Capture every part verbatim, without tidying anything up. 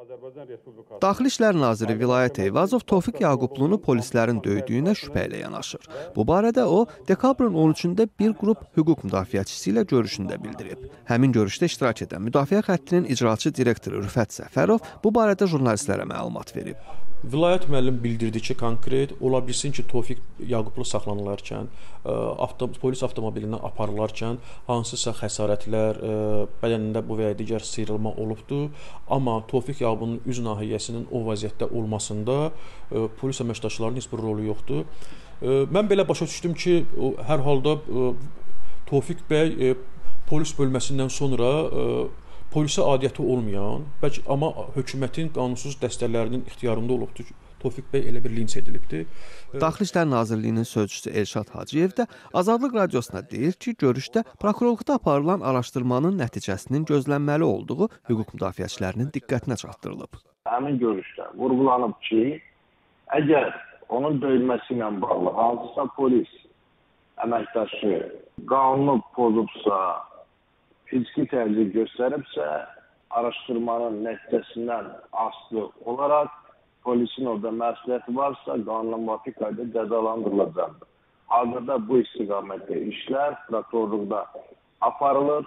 Daxili İşlər naziri Vilayət Eyvazov Tofiq Yaqublunu polislərin döydüyünə şübhə ilə yanaşır. Bu barədə o, dekabrın on üçündə bir qrup hüquq müdafiəçisi ilə görüşündə bildirib. Həmin görüşdə iştirak edən Müdafiə Xəttinin icraçı direktoru Rüfət Səfərov bu barədə jurnalistlərə məlumat verib. Vilayət müəllim bildirdi ki, konkret ola bilsin ki, Tofiq Yaqublu saxlanılarkən, avto, polis avtomobilindən aparılarkən hansısa xəsarətlər, bədənində bu və ya digər sıyrılma olubdur. Amma Tofiq Yaqublunun üz nahiyəsinin o vəziyyətdə olmasında polis əməkdaşlarının heç bir rolu yoxdur. Mən belə başa düşdüm ki, hər halda Tofiq bəy polis bölməsindən sonra polisə adiyyəti olmayan, bəlkə amma hökumətin qanunsuz dəstələrinin ixtiyarında olubdur ki, Tofiq bəy elə bir linç edilibdir. Daxili İşlər Nazirliyinin sözçüsü Elşad Hacıyev də Azadlıq Radiosuna deyir ki, görüşdə prokurorluqda aparılan araşdırmanın nəticəsinin gözlənməli olduğu hüquq müdafiəçilərinin diqqətinə çatdırılıb. Həmin görüşdə vurğulanıb ki, əgər onun döyülməsi ilə bağlı hansısa polis əməkdaşı qanunu pozubsa, fiziki təzyiq göstəribsə, araşdırmanın nəticəsindən asılı olaraq polisin orada məsuliyyəti varsa, qanuna müvafiq qayda cəzalandırılacaqdır. Hazırda bu istiqamətdə işlər prokurorluqda aparılır.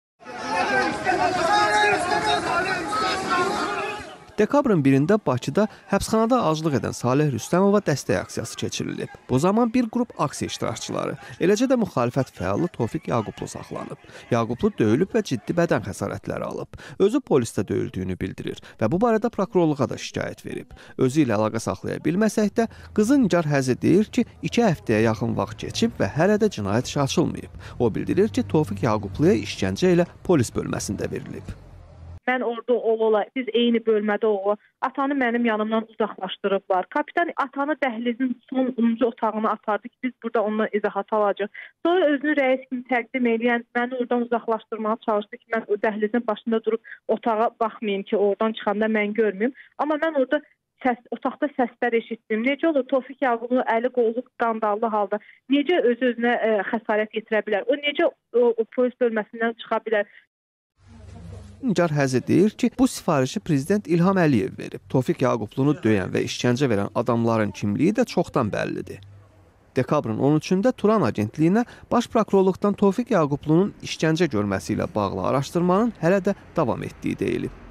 Dekabrın birində Bakıda həbsxanada aclıq edən Salih Rüstəmova dəstək aksiyası keçirilib. Bu zaman bir qrup aksiya iştirakçıları, eləcə də müxalifət fəalı Tofiq Yaqublu saxlanıb. Yaqublu döyülüb və ciddi bədən xəsarətləri alıb. Özü polisdə döyüldüyünü bildirir və bu barədə prokurorluğa da şikayət verib. Özü ilə əlaqə saxlaya bilməsək də, qızı Nigar Həzi deyir ki, iki həftəyə yaxın vaxt keçib və hələ də cinayət işi açılmayıb. O bildirir ki, Tofiq Yaqubluya işgəncə ilə polis bölməsində verilib. Mən orada ola, biz eyni bölmədə ola, atanı mənim yanımdan uzaqlaşdırıblar. Kapitan atanı dəhlizin son onuncu otağına apardı ki, biz burada ondan izahat alacaq. Sonra özünü rəis kimi təqdim edən məni oradan uzaqlaşdırmağa çalışdı ki, mən o dəhlizin başında durub otağa baxmayayım ki, oradan çıxanda mən görməyim. Amma mən orada səs, otaqda səslər eşitdim. Necə olur Tofiq Yaqublu əli qolu qandallı halda necə öz-özünə ə, xəsarət yetirə bilər? O necə o, o polis bölməsindən çıxa bilər? Nigar Həzi deyir ki, bu sifarişi prezident İlham Əliyev verib. Tofiq Yaqublunu döyən və işgəncə verən adamların kimliyi də çoxdan bəllidir. Dekabrın on üçündə Turan agentliyinə baş prokurorluqdan Tofiq Yaqublunun işgəncə görməsi ilə bağlı araşdırmanın hələ də davam etdiyi deyilib.